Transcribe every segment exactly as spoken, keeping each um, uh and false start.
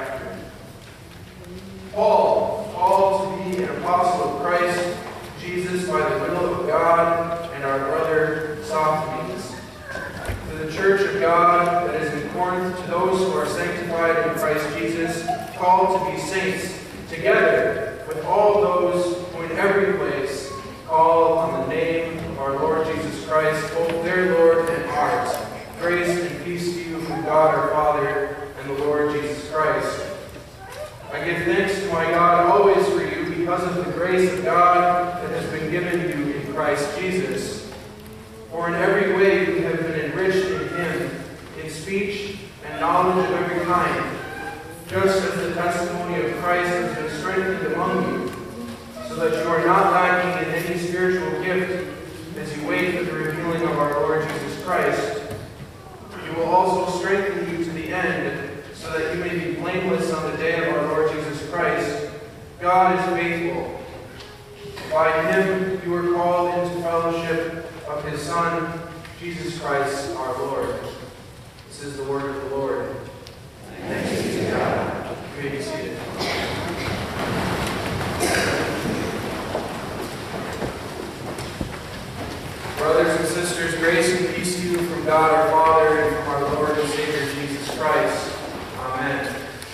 hereafter. Paul, called to be an apostle of Christ Jesus by the will of God, and our brother Sosthenes, to the church of God that is in Corinth, to those who are sanctified in Christ Jesus, called to be saints, together with all those who in every place call on the name of our Lord Jesus Christ, both their Lord and ours. Grace and peace to you from God our Father and the Lord Jesus Christ. I give thanks to my God always for you because of the grace of God that has been given you in Christ Jesus. For in every way we have been enriched in him, in speech and knowledge of every kind, just as the testimony of Christ has been strengthened among you, so that you are not lacking in any spiritual gift as you wait for the revealing of our Lord Jesus Christ. He will also strengthen you to the end, so that you may be blameless on the day of our Lord Jesus Christ. God is faithful. By him you were called into fellowship of his Son, Jesus Christ our Lord. This is the word of the Lord. Thanks be to God. You may be seated. Brothers and sisters, grace and peace to you from God our Father and from our Lord and Savior Jesus Christ. Amen.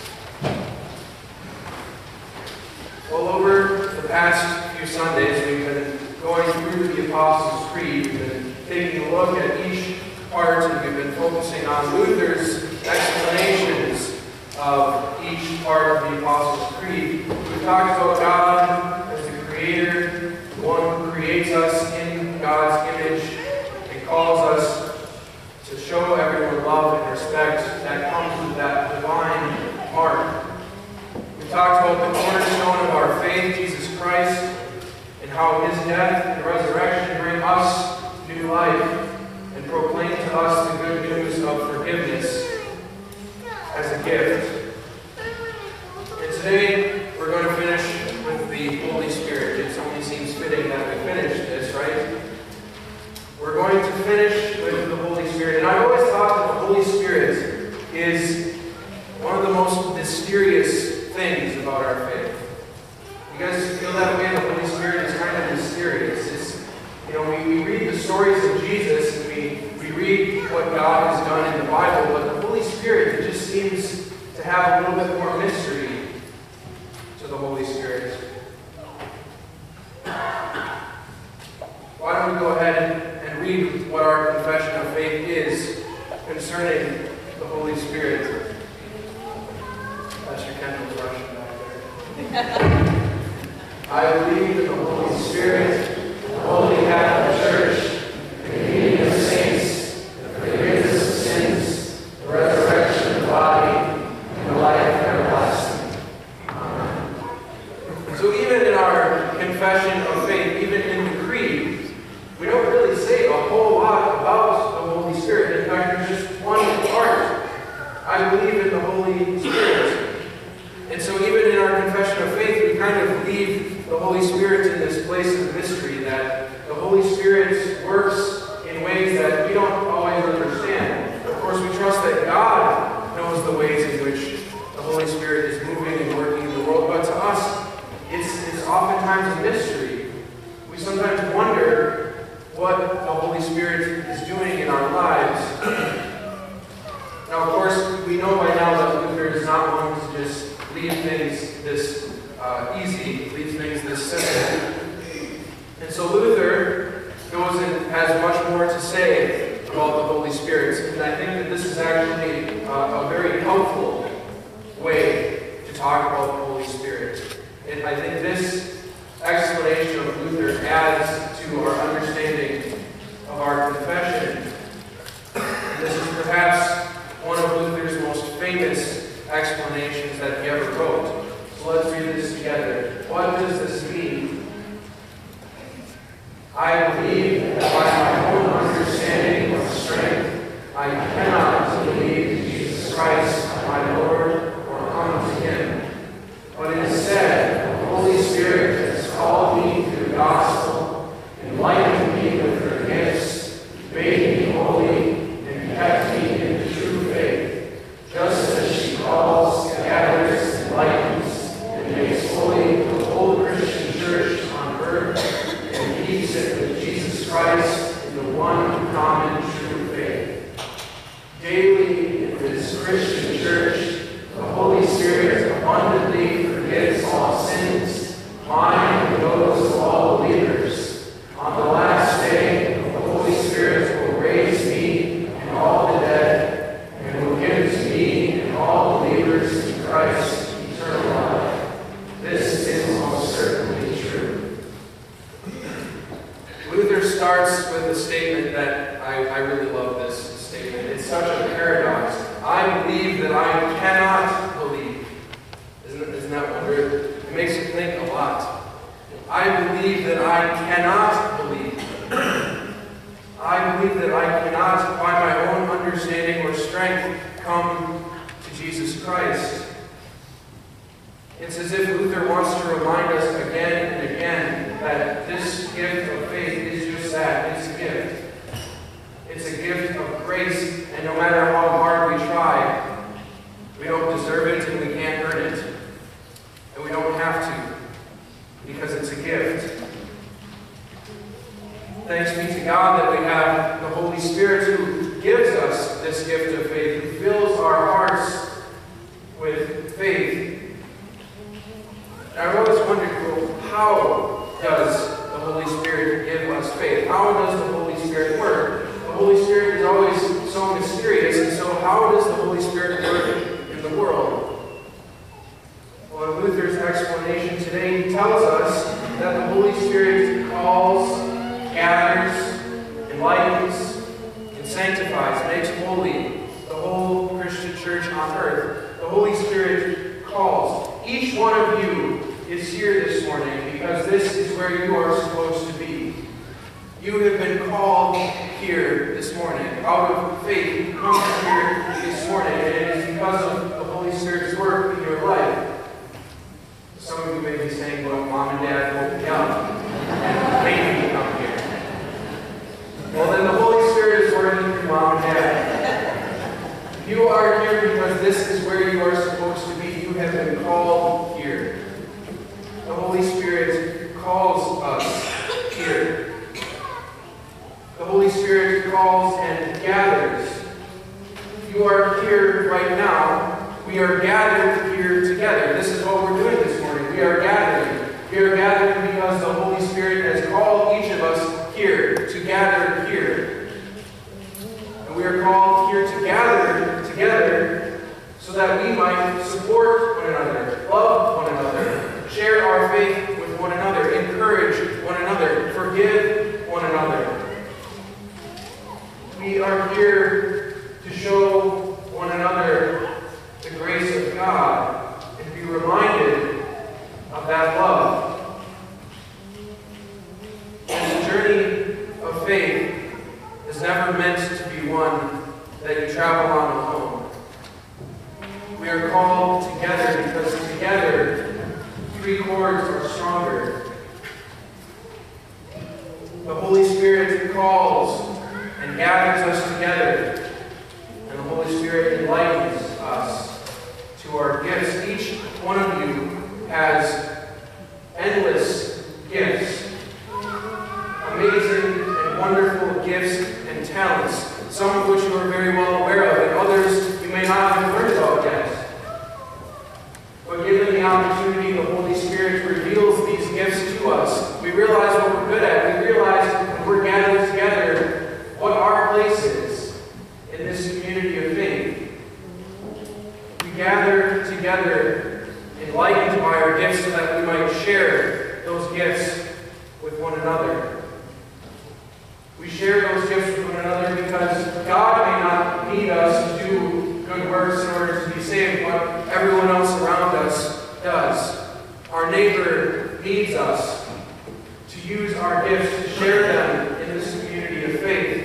Well, over the past few Sundays, we've been going through the Apostles' Creed. We've been taking a look at each part, and we've been focusing on Luther's explanations of each part of the Apostles' Creed. We've talked about God as the Creator, the one who creates us in God's image and calls us to show everyone love and respect that comes with that divine heart. We talked about the cornerstone of our faith, Jesus Christ, and how his death and resurrection bring us new life and proclaim to us the good news of forgiveness as a gift. And today we're going to finish with the Holy Spirit. It only seems fitting that we finish this, right? We're going to finish with the Holy Spirit. And I've always thought that the Holy Spirit is one of the most mysterious things about our faith. You guys feel that way? The Holy Spirit is kind of mysterious. It's, you know, we, we read the stories of Jesus and we, we read what God has done in the Bible, but the Holy Spirit, it just seems to have a little bit more mystery to the Holy Spirit. Why don't we go ahead and read what our confession of faith is concerning the Holy Spirit. Pastor Kendall's rushing back there. I believe in the Holy Spirit, the Holy Catholic Church, the communion of saints, the forgiveness of sins, the resurrection of the body, and the life everlasting. Amen. So even in our confession of faith, even in the Creed, we don't really say a whole lot about the Holy Spirit. In fact, there's just one part. I believe in the Holy Spirit. And so even in our confession of faith, we kind of leave the Holy Spirit in this place of mystery, that the Holy Spirit works in ways that we don't always understand. Of course, we trust that God knows the ways in which the Holy Spirit is moving and working in the world, but to us, it's, it's oftentimes a mystery. We sometimes wonder what the Holy Spirit is doing in our lives. Now, of course, we know by now that Luther is not one to just leave things this uh, easy, leave things this simple. And so Luther goes and has much more to say about the Holy Spirit. And I think that this is actually uh, a very helpful way to talk about the Holy Spirit. And I think this explanation of Luther adds to our understanding of our confession. And this is perhaps one of Luther's most famous explanations that he ever wrote. So let's read this together. What does this mean? I believe that by my own understanding or strength, I cannot believe in Jesus Christ, my Lord, or come to him. But instead, the Holy Spirit has called me through the gospel, enlightened me with her gifts, made me holy, and kept me in the true faith, just as she calls, gathers, starts with a statement that I, I really love this statement. It's such a paradox. I believe that I cannot believe. Isn't, isn't that wonderful? It makes you think a lot. I believe that I cannot believe. I believe that I cannot, by my own understanding or strength, come to Jesus Christ. It's as if Luther wants to remind us again and again that this gift of faith is just that. It's a gift. It's a gift of grace, and no matter how hard we try, we don't deserve it and we can't earn it. And we don't have to, because it's a gift. Thanks be to God that we have the Holy Spirit who gives us this gift of faith, who fills our hearts with faith. And I've always wondered, well, how does the Holy Spirit give us faith? How does the Holy Spirit work? The Holy Spirit is always so mysterious, and so how does the Holy Spirit work in the world? Well, in Luther's explanation today, he tells us that the Holy Spirit calls, gathers, enlightens, and sanctifies, makes holy the whole Christian church on earth. The Holy Spirit calls. Each one of you is here this morning because this is where you are supposed to be. You have been called here this morning. Out of faith, you come here this morning, and it is because of the Holy Spirit's work in your life. Some of you may be saying, well, Mom and Dad woke me up and made me come here. Well, then the Holy Spirit is working through Mom and Dad. You are here because this is where you are supposed to be. You have been called here. The Holy Spirit calls us here. The Holy Spirit calls and gathers. You are here right now. We are gathered here together. This is what we're doing this morning. We are gathering. We are gathering because the Holy Spirit has called each of us here to gather here. And we are called here to gather together so that we might support one another, love one another, share our faith with one another, encourage one another, forgive one another. We are here to show one another the grace of God and be reminded of that love. And the journey of faith is never meant to be one that you travel on alone. We are called together because together three chords are stronger. The Holy Spirit calls and gathers us together, and the Holy Spirit enlightens us to our gifts. Each one of you has endless gifts, amazing and wonderful gifts and talents, some of which you are very well aware of, and others you may not have heard about yet. But given the opportunity, the Holy Spirit reveals these gifts to us. We realize what we're good at. We realize when we're gathered together what our place is in this community of faith. We gather together enlightened by our gifts so that we might share those gifts with one another. We share those gifts with one another because God may not need us to do good works in order to be saved, but everyone else around us does. Our neighbor needs us to use our gifts to share them in this community of faith.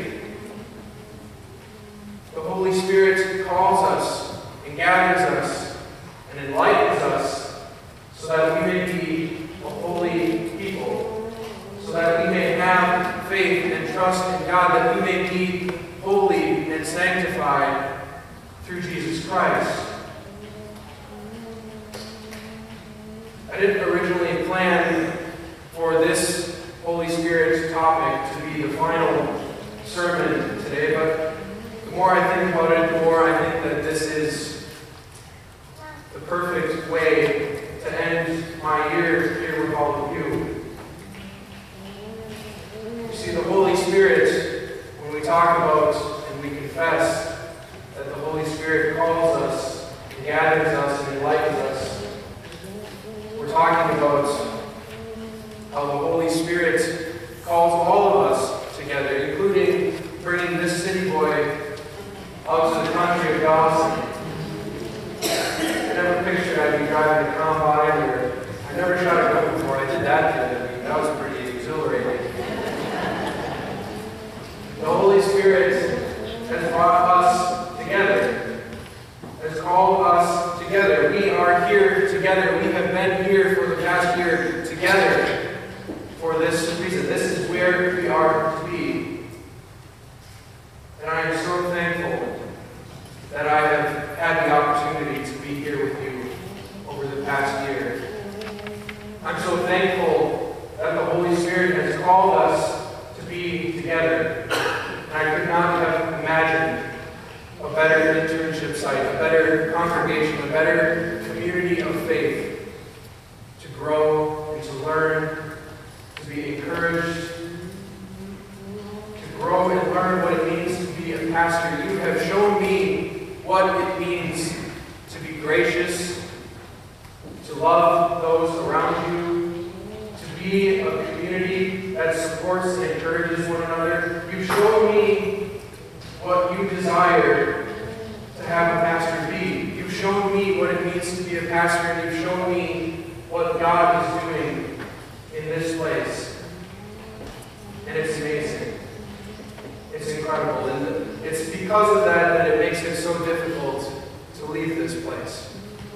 The Holy Spirit calls us and gathers us and enlightens us so that we may be a holy people, so that we may have faith and trust in God, that we may be holy and sanctified through Jesus Christ. I didn't originally plan for this Holy Spirit topic to be the final sermon today, but the more I think about it, the more I think that this is the perfect way to end my year here with all of you. You see, the Holy Spirit, when we talk about and we confess that the Holy Spirit calls us, and gathers us, and enlightens us, we're talking about how the Holy Spirit calls all of us together. together. We have been here for the past year together for this reason. This is where we are to be. And I am so thankful that I have had the opportunity to be here with you over the past year. I'm so thankful that the Holy Spirit has called us to be together. And I could not have imagined a better internship site, a better congregation, a better community of faith to grow and to learn, to be encouraged, to grow and learn what it means to be a pastor. You have shown me what it means to be gracious, to love those around you, to be a community that supports and encourages one another. You've shown me what you desire to have a pastor be. You've shown me what it means to be a pastor, and you've shown me what God is doing in this place. And it's amazing. It's incredible. And it's because of that that it makes it so difficult to leave this place.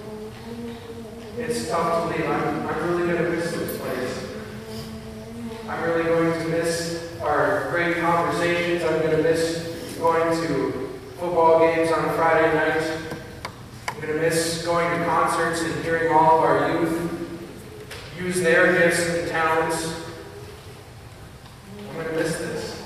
It's tough to leave. I'm, I'm really going to miss this place. I'm really going to miss our great conversations. I'm going to miss going to football games on a Friday night. I'm going to miss going to concerts and hearing all of our youth use their gifts and talents. I'm going to miss this.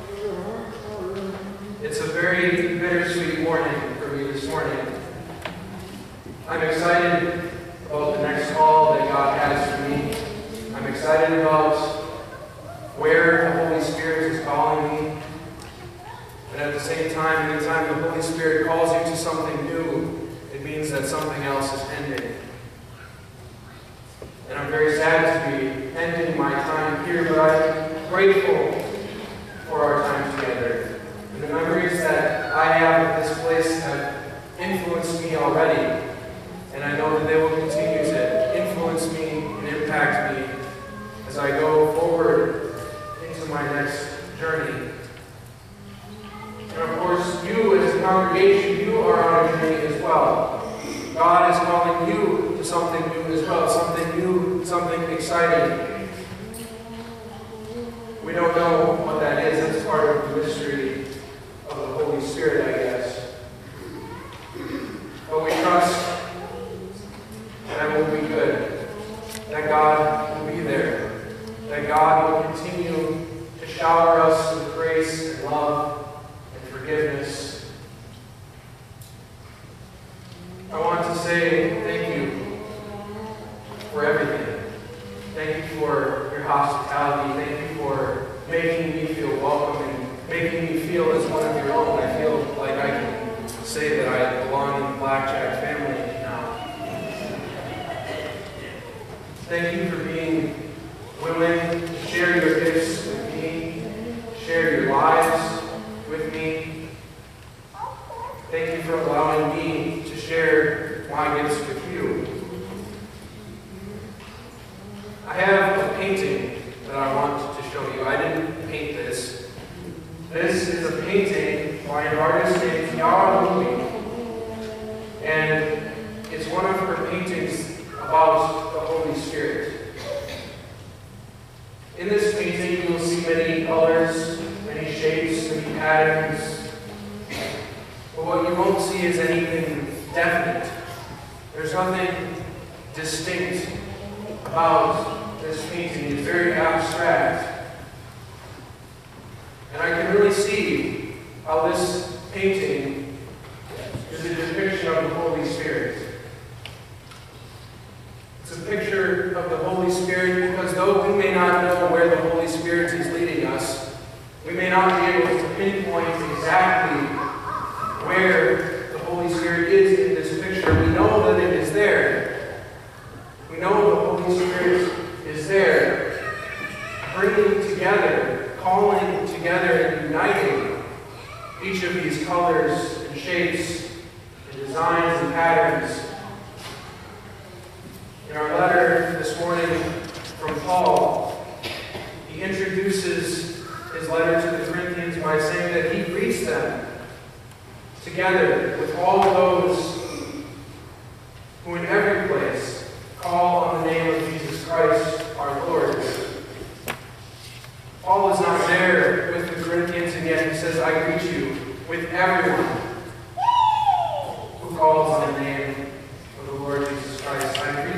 It's a very bittersweet morning for me this morning. I'm excited about the next call that God has for me. I'm excited about where the Holy Spirit is calling me. But at the same time, anytime the Holy Spirit calls you to something new, it means that something else is ending. And I'm very sad to be ending my time here, but I'm grateful for our time together. And the memories that I have of this place have influenced me already. And I know that they will continue to influence me and impact me as I go forward into my next journey. And of course, you as a congregation, you are on a journey as well. God is calling you to something new as well, something new, something exciting. We don't know what that is. That's part of the mystery of the Holy Spirit, I guess. But we trust that it will be good, that God will be there, that God will continue to shower us with grace and love and forgiveness. I want to say thank you for everything. Thank you for your hospitality. Thank you for making me feel welcome and making me feel as one of your own. I feel like I can say that I belong in the Blackjack family now. Thank you for being willing to share your gifts with me, share your lives with me. Thank you for allowing me to share my gifts with you. I have a painting that I want to show you. I didn't paint this. This is a painting by an artist named Kiara Louie. And it's one of her paintings about the Holy Spirit. In this painting, you will see many colors, many shapes, many patterns. But what you won't see is anything definite. There's nothing distinct about this painting. It's very abstract. And I can really see how this painting is a depiction of the Holy Spirit. It's a picture of the Holy Spirit because though we may not know where the Holy Spirit is leading us, we may not be able to pinpoint exactly where the Holy Spirit is in this picture. We know that it is there. We know the Holy Spirit is there, bringing together, calling together and uniting each of these colors and shapes and designs and patterns. In our letter this morning from Paul, he introduces his letter to the Corinthians by saying that he greets them together with all those who in every place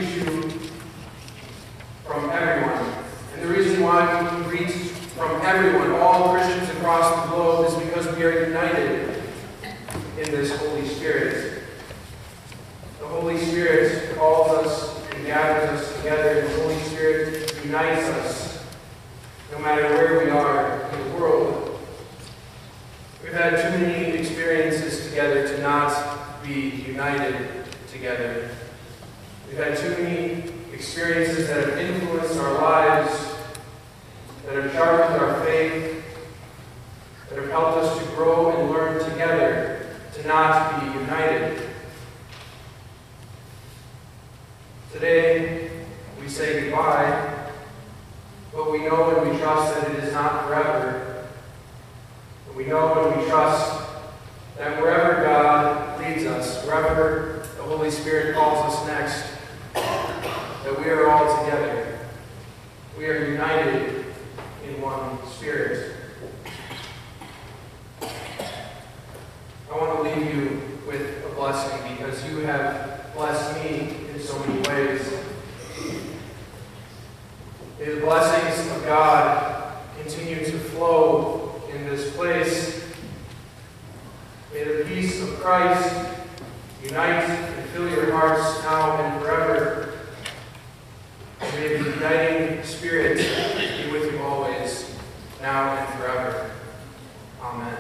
greet you from everyone. And the reason why we greet from everyone, all Christians across the globe, is because we are united in this Holy Spirit. The Holy Spirit calls us and gathers us together, and the Holy Spirit unites us no matter where we are in the world. We've had too many experiences together to not be united together. We've had too many experiences that have influenced our lives, that have sharpened our faith, that have helped us to grow and learn together, to not be united. Today, we say goodbye, but we know and we trust that it is not forever. And we know and we trust that wherever God leads us, wherever the Holy Spirit calls us next, that we are all together. We are united in one Spirit. I want to leave you with a blessing because you have blessed me in so many ways. May the blessings of God continue to flow in this place. May the peace of Christ unite and fill your hearts now and forever. And may the uniting Spirit be with you always, now and forever. Amen.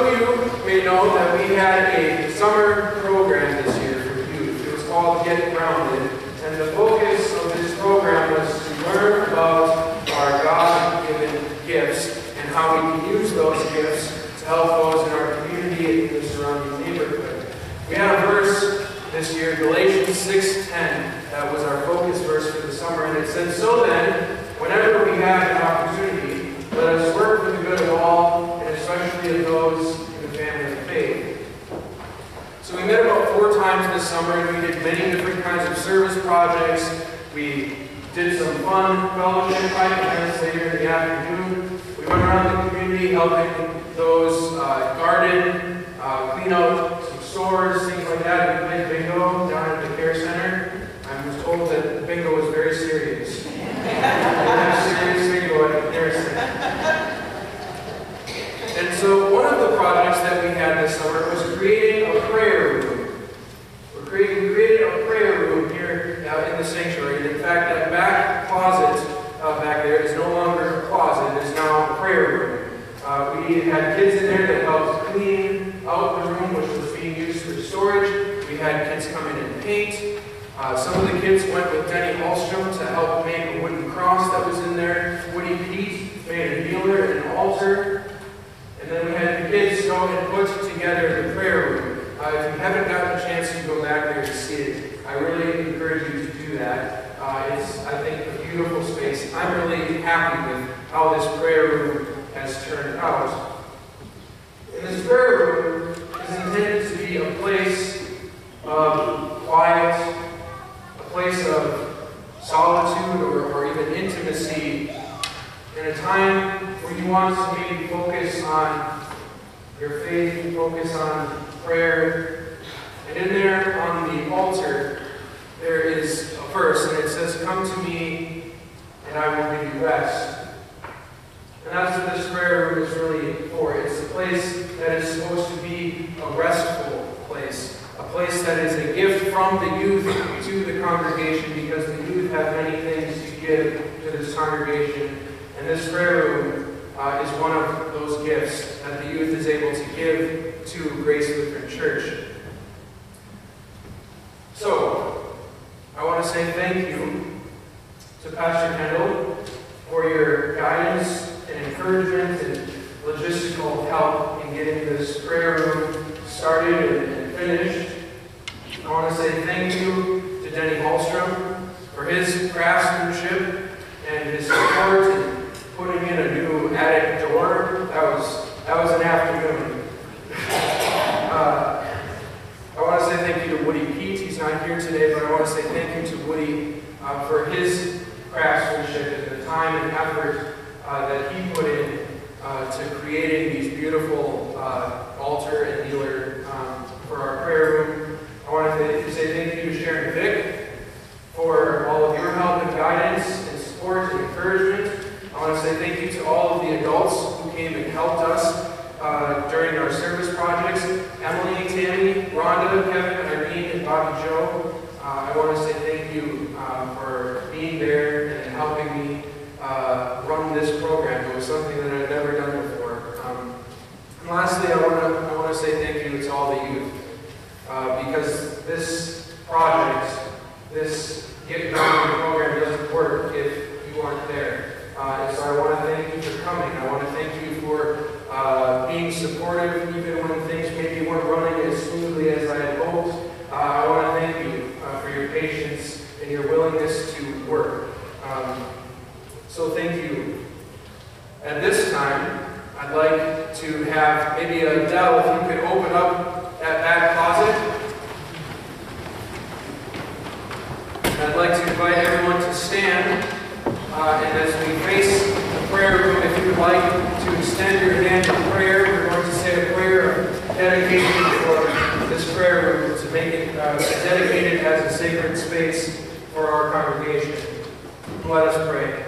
of you may know that we had a summer program this year for youth. It was called Get Grounded, and the focus of this program was to learn about our God-given gifts and how we can use those gifts to help those in our community and in the surrounding neighborhood. We had a verse this year, Galatians six ten, that was our focus verse for the summer, and it said, "So then, whenever we have an opportunity, let us work for the good of all, and especially of those in the family of faith." So we met about four times this summer, and we did many different kinds of service projects. We did some fun fellowship type events later in the afternoon. We went around the community helping those uh, garden, uh, clean out some stores, things like that. We played bingo down at the care center. I was told that bingo was very serious. We had serious bingo at the care center. And so one of the projects that we had this summer was creating a prayer room. We're creating, we created a prayer room here uh, in the sanctuary. In fact, that back closet uh, back there is no longer a closet, it's now a prayer room. Uh, we had kids in there that helped clean out the room, which was being used for storage. We had kids come in and paint. Uh, some of the kids went with Denny Hallstrom to help make a wooden cross that was in there. Woody Pete made a kneeler and an altar. And then we had the kids go and put together the prayer room. Uh, if you haven't gotten a chance to go back there to see it, I really encourage you to do that. Uh, it's, I think, a beautiful space. I'm really happy with how this prayer room has turned out. And this prayer room is intended to be a place of quiet, a place of solitude or, or even intimacy, in a time where you want to maybe focus on your faith, focus on prayer. And in there on the altar, there is a verse, and it says, "Come to me, and I will give you rest." And that's what this prayer room is really for. It's a place that is supposed to be a restful place, a place that is a gift from the youth to the congregation, because the youth have many things to give to this congregation. And this prayer room uh, is one of those gifts that the youth is able to give to Grace Lutheran Church. So, I want to say thank you to Pastor Kendall for your guidance and encouragement and logistical help in getting this prayer room started and, and finished. I want to say thank you to Denny Hallstrom for his craftsmanship and his support in putting in a new attic door. That was that was an afternoon. uh, I want to say thank you to Woody Pete. He's not here today, but I want to say thank you to Woody uh, for his craftsmanship and the time and effort uh, that he put in uh, to creating these beautiful uh, altar and kneeler um, for our prayer room. I want to say thank you to Sharon Vick for all of your help and guidance and support and encouragement. I want to say thank you to all of the adults who came and helped us uh, during our service projects. Emily, Tammy, Rhonda, Kevin, Irene, and Bobby Joe. Uh, I want to say thank you uh, for being there and helping me uh, run this program. It was something that I've never done before. Um, and lastly, I want to I want to say thank you to all the youth uh, because this project, this Get Grounded program doesn't work if you aren't there. Uh, so I want to thank you for coming. I want to thank you for uh, being supportive even when things maybe weren't running as smoothly as I had hoped. Uh, I want to thank you uh, for your patience and your willingness to work. Um, so thank you. At this time, I'd like to have maybe Adele, if you could open up that back closet. I'd like to invite everyone to stand. Uh, and as we face the prayer room, if you would like to extend your hand in prayer, we're going to say a prayer of dedication for this prayer room to make it uh, dedicated as a sacred space for our congregation. Let us pray.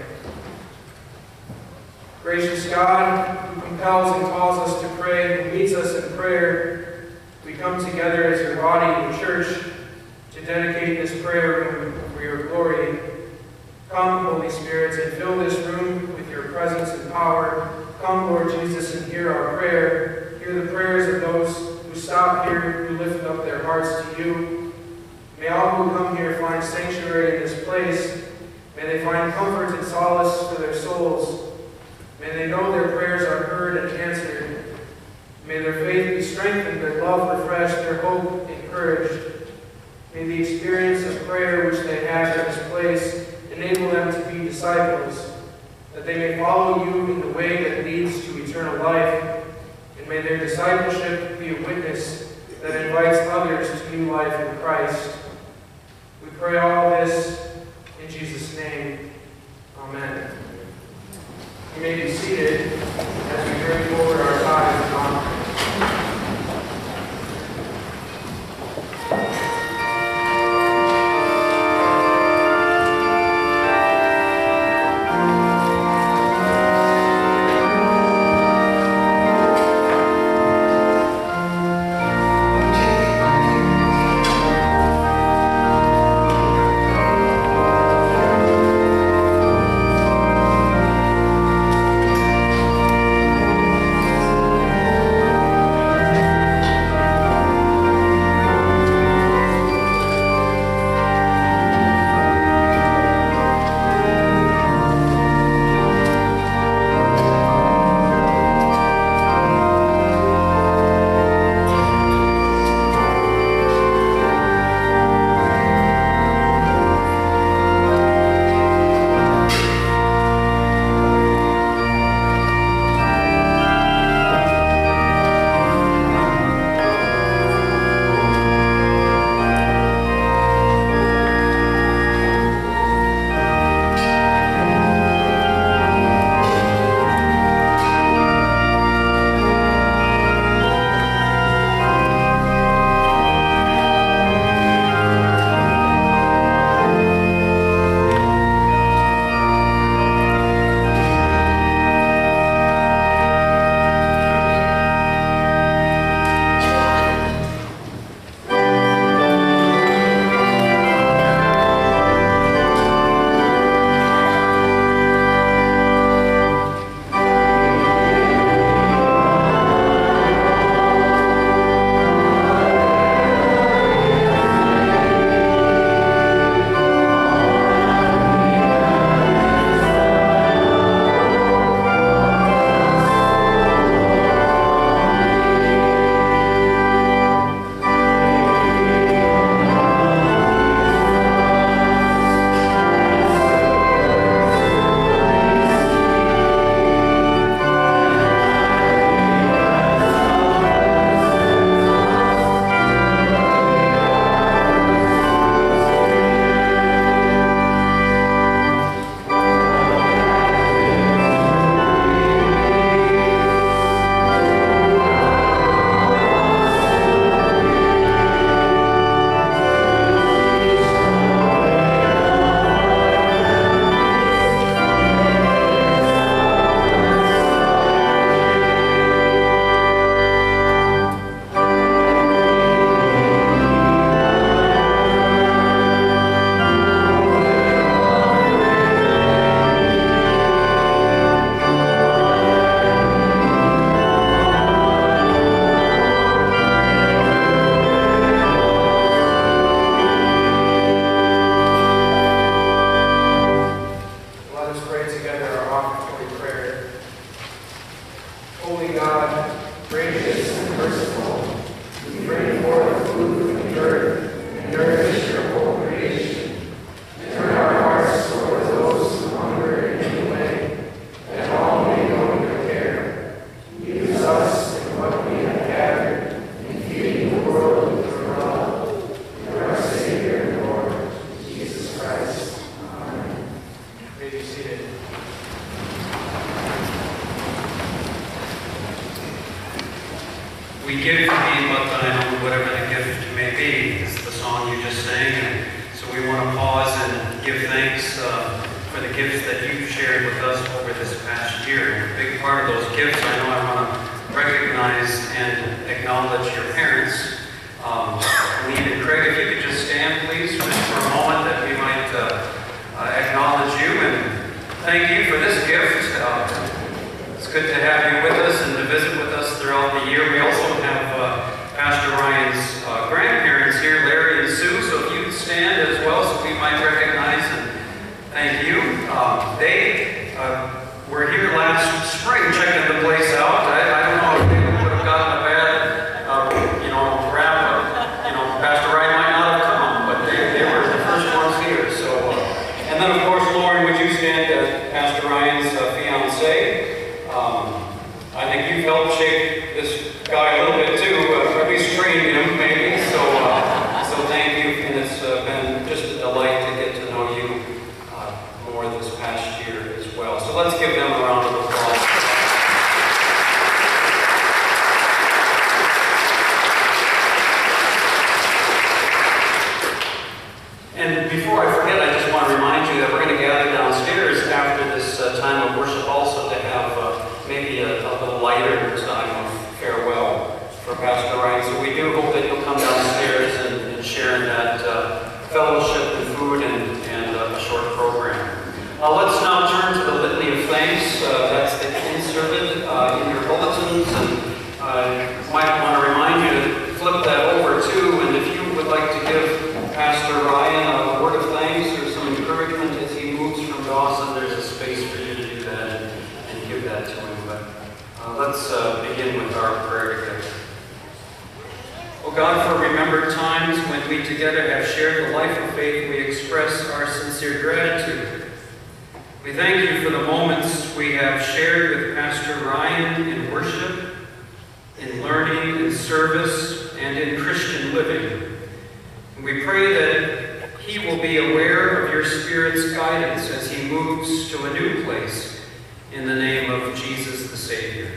Gracious God, who compels and calls us to pray, who meets us in prayer, we come together as your body and church to dedicate this prayer room for your glory. Come, Holy Spirit, and fill this room with your presence and power. Come, Lord Jesus, and hear our prayer. Hear Hear the prayers of those who stop here, who lift up their hearts to you. May all who come here find sanctuary in this place. May they find comfort and solace for their souls. May they know their prayers are heard and answered. May their faith be strengthened, their love refreshed, their hope encouraged. May the experience of prayer which they have in this place enable them to be disciples, that they may follow you in the way that leads to eternal life, and may their discipleship be a witness that invites others to new life in Christ. We pray all this in Jesus' name. Amen. You may be seated as we bring forward our tithes and offerings. We give to thee but thine own, whatever the gift may be, is the song you just sang. And so we want to pause and give thanks uh, for the gifts that you've shared with us over this past year. And a big part of those gifts, I know I want to recognize and acknowledge your parents. Um, Lee and Craig, if you could just stand, please, just for a moment, that we might uh, uh, acknowledge you and thank you for this gift. Uh, it's good to have you with us and to visit with us throughout the year. We also have uh, Pastor Ryan's uh, grandparents here, Larry and Sue, so if you could stand as well so we might recognize and thank you. Um, they uh, were here last spring checking the place out. I, I don't know if they would have gotten a bad, uh, you know, rap, but, you know, Pastor Ryan might not have come, but they, they were the first ones here. So, uh, and then of course, Lauren, would you stand as Pastor Ryan's uh, fiance? Um, I think you've helped shape this guy a little bit too, uh, at least trained him maybe. So, uh, so thank you, and it's uh, been just a delight to get to know you uh, more this past year as well. So let's give them a round of applause. And before I forget, I just want to remind you that we're going to gather downstairs after this uh, time of worship also to have uh, maybe a, a little lighter time of farewell for Pastor Ryan. So we do hope that you'll come downstairs and, and share in that uh, fellowship and food and, and uh, a short program. Uh, let's now turn to the Litany of Thanks. Uh, that's inserted uh, in your bulletins, and I uh, might want to remind you to flip that over too. And if you would like to give Pastor Ryan a word of thanks or some encouragement as he moves from Dawson, there's a space for you to do that and, and give that to him. But uh, let's uh, begin with our prayer together. Oh God, for remembered times when we together have shared the life of faith, we express our sincere gratitude. We thank you for the moments we have shared with Pastor Ryan in worship, in learning, in service, and in Christian living. We pray that he will be aware of your Spirit's guidance as he moves to a new place in the name of Jesus the Savior.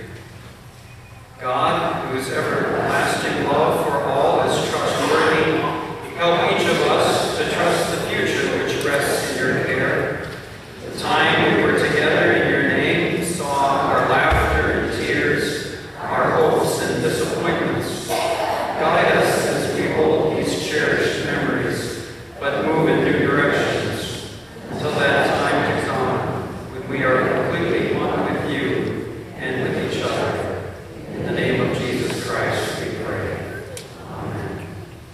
God, whose everlasting love for all is trustworthy, help each of us to trust the future which rests in your care. The time we were together in your name saw our laughter and tears, our hopes and disappointments. Guide us as we hold these cherished memories, but move in new directions until that time to come when we are completely one with you and with each other. In the name of Jesus Christ we pray. Amen.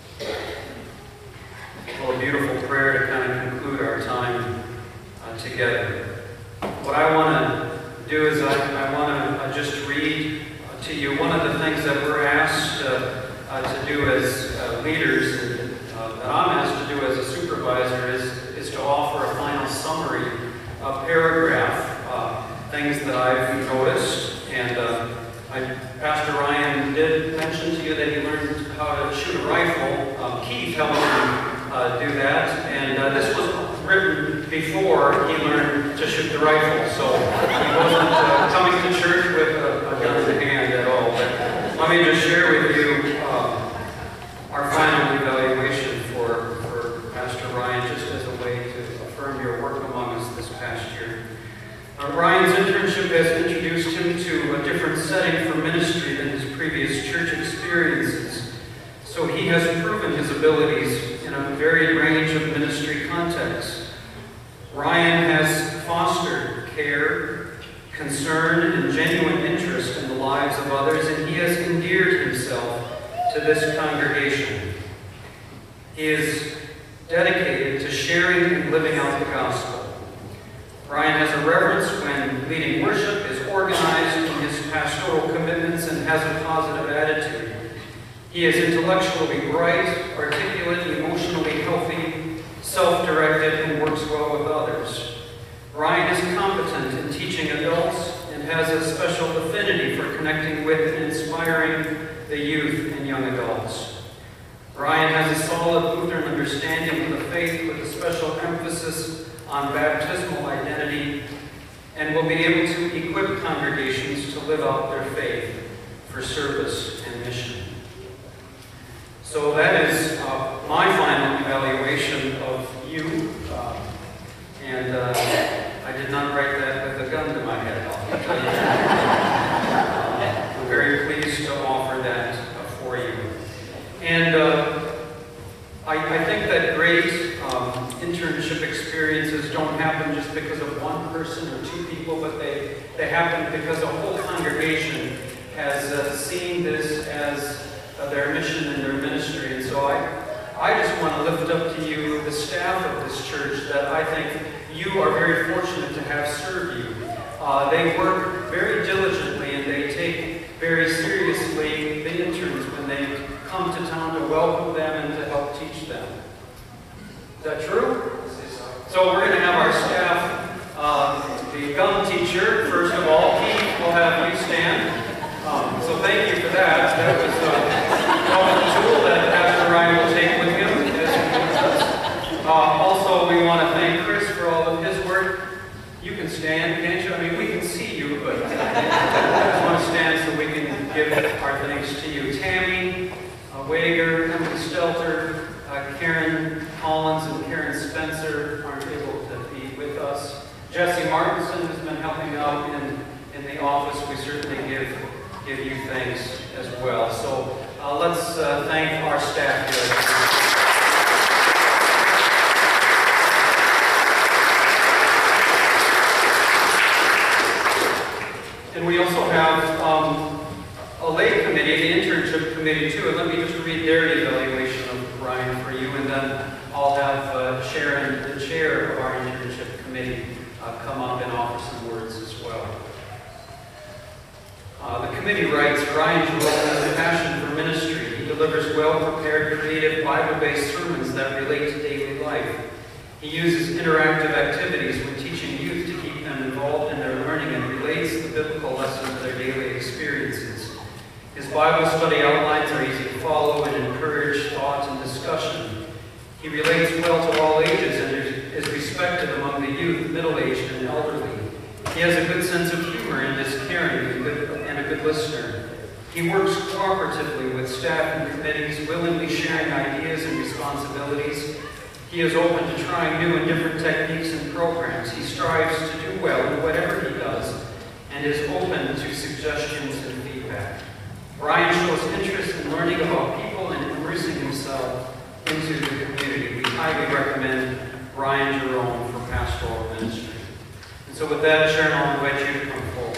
Well, a beautiful prayer to kind of conclude our time uh, together. What I want to do is I, I want to uh, just read uh, to you one of the things that we're asked uh, uh, to do as uh, leaders, and uh, that I'm asked to do as a supervisor, is, is to offer a final summary, a paragraph, uh, things that I've noticed. And uh, I, Pastor Ryan did mention to you that he learned how to shoot a rifle. Um, Keith helped him uh, do that, and uh, this was written before he learned to shoot the rifle, so he wasn't uh, coming to church with a, a gun in hand at all. But let me just share with you uh, our final evaluation for, for Pastor Ryan, just as a way to affirm your work among us this past year. Uh, Ryan's internship has introduced him to a different setting for ministry than his previous church experiences. So he has proven his abilities in a varied range of ministry contexts. Ryan has fostered care, concern, and genuine interest in the lives of others, and he has endeared himself to this congregation. He is dedicated to sharing and living out the gospel. Ryan has a reverence when leading worship, is organized in his pastoral commitments, and has a positive attitude. He is intellectually bright, articulate, emotionally healthy, self-directed, and works well with others. Ryan is competent in teaching adults and has a special affinity for connecting with and inspiring the youth and young adults. Ryan has a solid Lutheran understanding of the faith with a special emphasis on baptismal identity, and will be able to equip congregations to live out their faith for service and mission. So that is uh, my final evaluation of you, uh, and uh, I did not write that with a gun to my head, I'll tell you that. uh, I'm very pleased to offer that uh, for you. And uh, I, I think that great um, internship experiences don't happen just because of one person or two people, but they, they happen because a whole congregation has uh, seen this as uh, their mission and their ministry. And so I, I just want to lift up to you the staff of this church that I think you are very fortunate to have serve you. Uh, they work very diligently and they take very seriously the interns when they come to town to welcome them and to help teach them. Is that true? So we're going to have our staff, uh, the gum teacher, first of all. Keith will have you stand. Um, so thank you for that. That was uh, a tool that Pastor Ryan will take with him as he leads us. Uh, also, we want to thank Chris for all of his work. You can stand, can't you? I mean, we can see you, but I just want to stand so we can give our thanks to you. Tammy uh, Wager, Emily Stelter, uh, Karen Collins, and Karen Spencer aren't able to be with us. Jesse Martinson has been helping out in, in the office. We certainly give, give you thanks as well. So uh, let's uh, thank our staff here. And we also have um, a lay committee, the internship committee too. And let me just read their evaluation of Ryan for you, and then I'll have uh, Sharon, the chair of our internship committee, uh, come up and offer some words as well. Uh, the committee writes, Ryan Jerome has a passion for ministry. He delivers well-prepared, creative, Bible-based sermons that relate to daily life. He uses interactive activities when teaching youth to keep them involved in their learning and relates the biblical lesson to their daily experiences. His Bible study outlines are easy to follow and encourage thought and discussion. He relates well to all ages and is respected among the youth, middle-aged, and elderly. He has a good sense of humor and is caring and, good, and a good listener. He works cooperatively with staff and committees, willingly sharing ideas and responsibilities. He is open to trying new and different techniques and programs. He strives to do well in whatever he does and is open to suggestions and feedback. Ryan shows interest in learning about people and immersing himself into the community. We highly recommend Ryan Jerome for pastoral ministry. And so with that, Sharon, I'll invite you to come forward.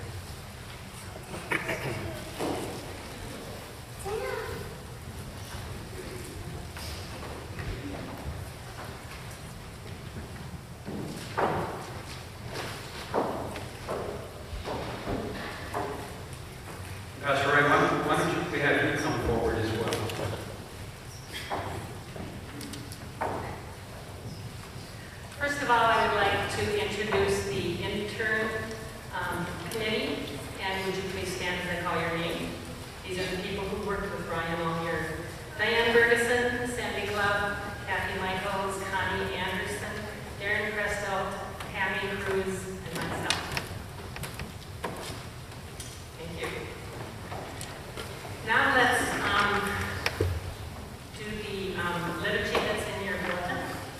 Pastor Ray, why, why don't you, we have you come forward as well. First of all, I would like to introduce the intern um, committee, and would you please stand as I call your name? These are the people who worked with Ryan all year. Diane Ferguson, Sandy Club, Kathy Michaels, Connie Anderson, Darren Presto, Tammy Cruz, and myself. Thank you. Now let's um, do the um, liturgy that's in your bulletin.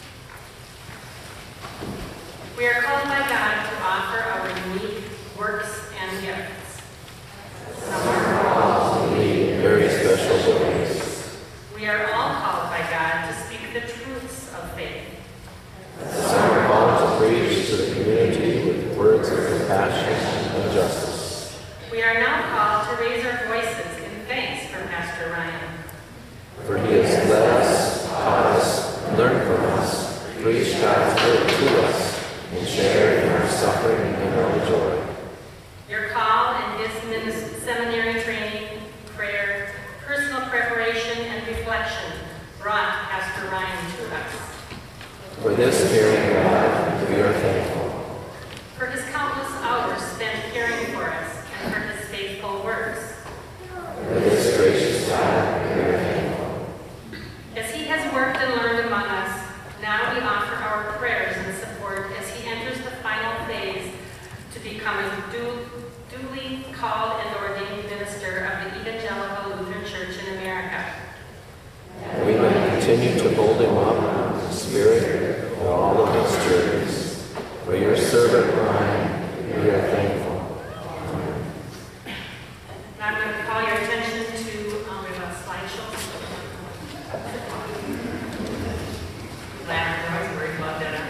We are called by God to offer our unique works and gifts. Some are called to lead very special ways. We are all called by God to speak the truths of faith. Some are called to preach to the community with words of compassion and justice. We are now called to raise our voices in thanks for Pastor Ryan. For he has led us, taught us, learned from us, preached God's word to us, and shared in our suffering and our joy. Your call and his seminary training, prayer, personal preparation, and reflection brought Pastor Ryan to us. For this caring God, we are thankful. For his countless hours spent caring for us, and for his faithful works. For this gracious God, we are thankful. As he has worked and learned among us, now we offer our prayers and support as he enters the final phase to become a du duly called and ordained minister of the Evangelical Lutheran Church in America. We may continue to hold him up in the spirit of all of his journeys. For your servant Ryan, we are thankful. Amen. Now I'm going to call your attention to, um, we have a slideshow. Glad I was worried about that.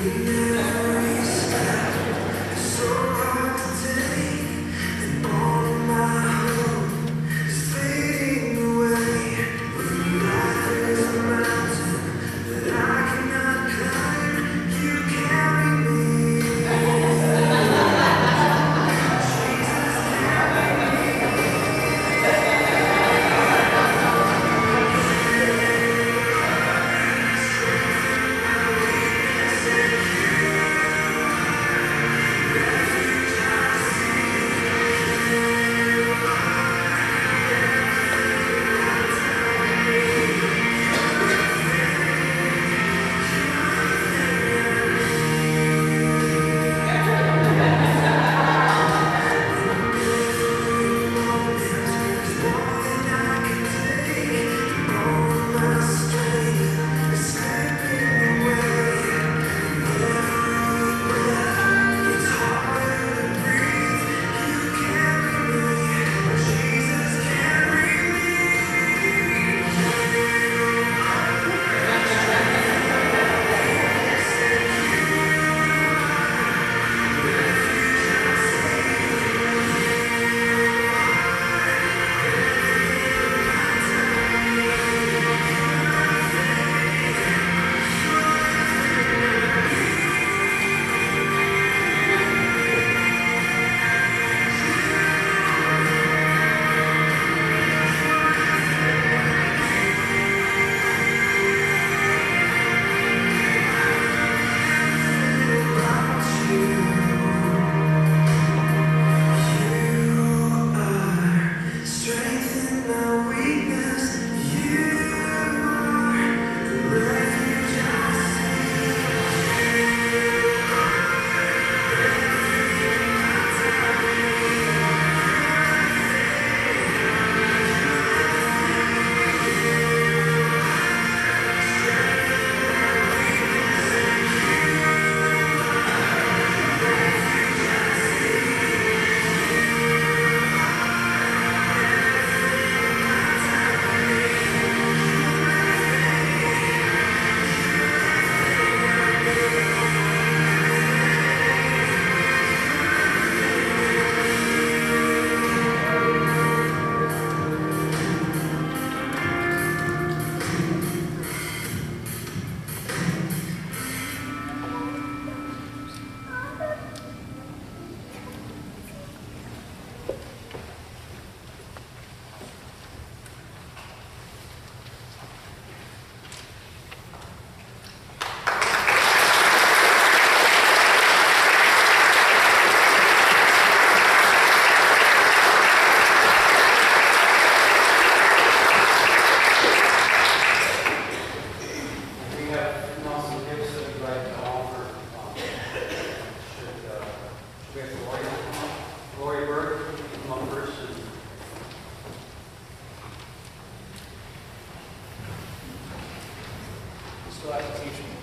still have to teach me.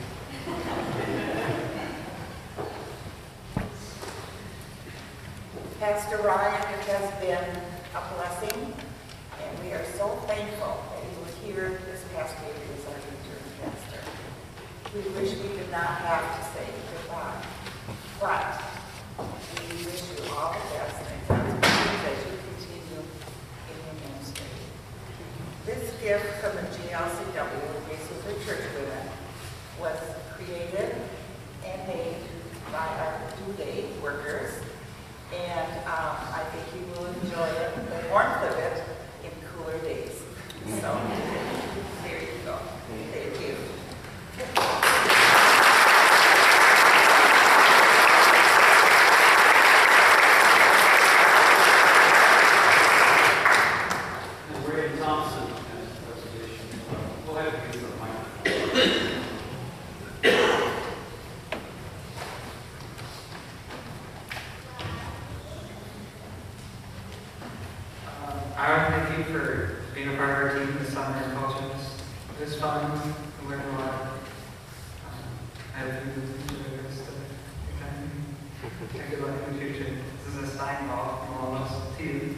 Pastor Ryan, it has been a blessing, and we are so thankful that he was here this past week as our interim pastor. We wish we did not have to say goodbye, but we wish you all the best and God's blessings as you continue in your ministry. This gift from the G L C W, Graces of Church Women, was created and made by our due-date workers. And um, I think you will enjoy it, the warmth of it, in cooler days. So, there you go. Thank you. And Ray Thompson has a presentation. We'll have to give her a mic. I want to thank you for being a part of our team this summer and coaching us. It was fun. We learned a lot. Um, I hope you enjoy this stuff. And good luck in the future. This is a sign off from all of us to you.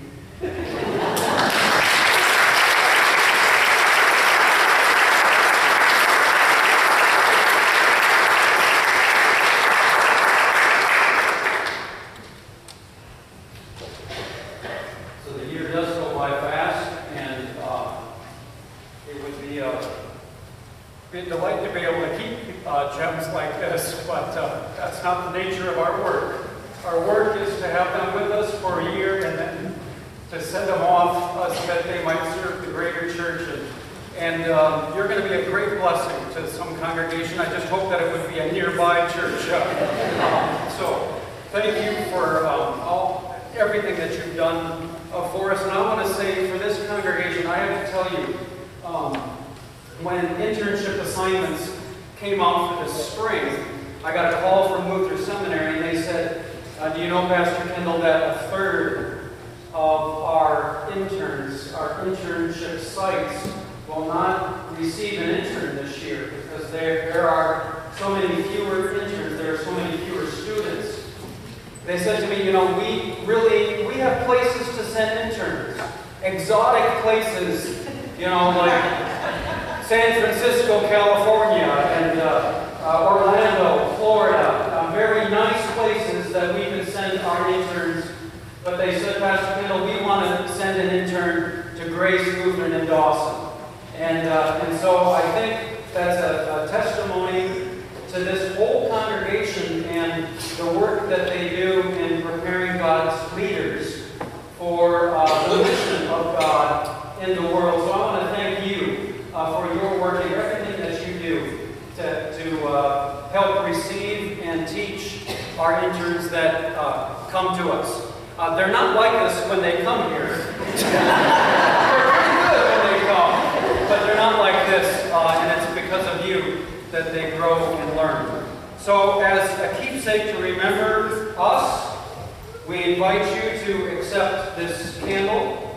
it would be a, be a delight to be able to keep uh, gems like this, but uh, that's not the nature of our work. Our work is to have them with us for a year and then to send them off uh, so that they might serve the greater church. And, and um, you're going to be a great blessing to some congregation. I just hope that it would be a nearby church. Uh, um, so thank you for um, all, everything that you've done uh, for us. And I want to say for this congregation, I have to tell you, um, when internship assignments came out for this spring, I got a call from Luther Seminary and they said, uh, do you know, Pastor Kendall, that a third of our interns, our internship sites, will not receive an intern this year because there, there are so many fewer interns, there are so many fewer students. They said to me, you know, we really, we have places to send interns, exotic places, you know, like San Francisco, California, and uh, uh, Orlando, Florida, uh, very nice places that we could send our interns. But they said, Pastor Kendall, we want to send an intern to Grace Lutheran in Dawson. And, uh, and so I think that's a, a testimony to this whole congregation and the work that they do in preparing God's leaders for uh, the mission of God in the world. So I want to thank you uh, for your work and everything that you do to, to uh, help receive and teach our interns that uh, come to us. Uh, they're not like us when they come here. They're pretty good when they come, but they're not like this, uh, and it's because of you that they grow and learn. So as a keepsake to remember us, we invite you to accept this candle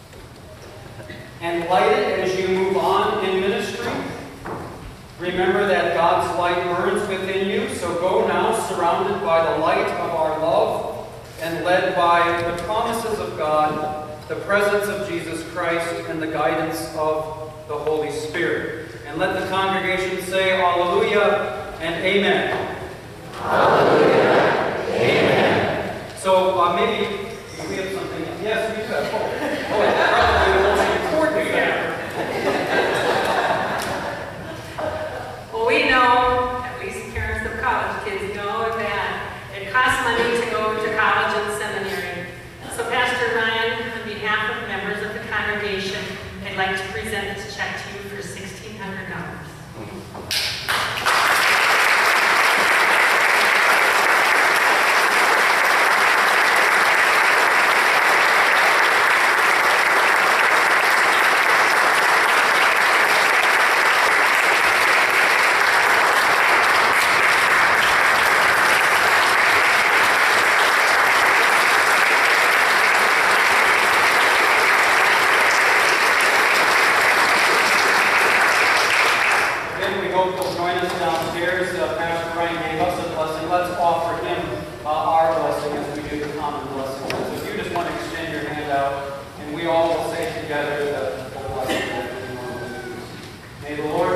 and light it as you move on in ministry. Remember that God's light burns within you, so go now surrounded by the light of our love and led by the promises of God, the presence of Jesus Christ, and the guidance of the Holy Spirit. And let the congregation say Hallelujah and Amen. Hallelujah. Amen. So uh, maybe we have something. Yes, we do have. Oh, oh it's probably the most important thing. Well, we know, at least parents of college kids know that it costs money to go to college and seminary. So Pastor Ryan, on behalf of members of the congregation, I'd like to present this check to you for sixteen hundred dollars. And we all will say together the, the blessing that we normally use. May the Lord